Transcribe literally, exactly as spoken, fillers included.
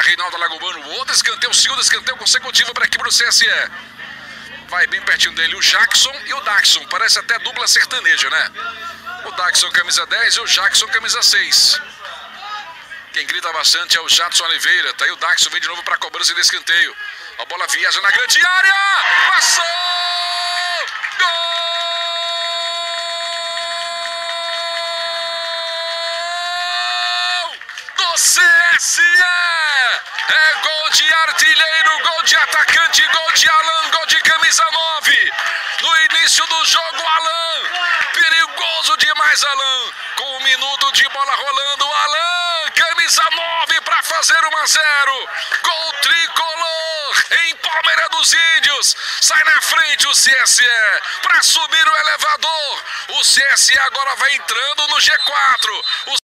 Reinaldo Alagobano, outro escanteio, o segundo escanteio consecutivo para a equipe do C S E. Vai bem pertinho dele o Jackson e o Daxson, parece até dupla sertaneja, né? O Daxson camisa dez e o Jackson camisa seis. Quem grita bastante é o Jadson Oliveira, tá aí o Daxson, vem de novo para a cobrança de escanteio. A bola viaja na grande área, passou! Gol! C S E! É gol de artilheiro, gol de atacante, gol de Alan, gol de camisa nove. No início do jogo, Alan, perigoso demais, Alan. Com um minuto de bola rolando, Alan, camisa nove para fazer um a zero. Gol tricolor em Palmeira dos Índios. Sai na frente o C S E para subir o elevador. O C S E agora vai entrando no G quatro. O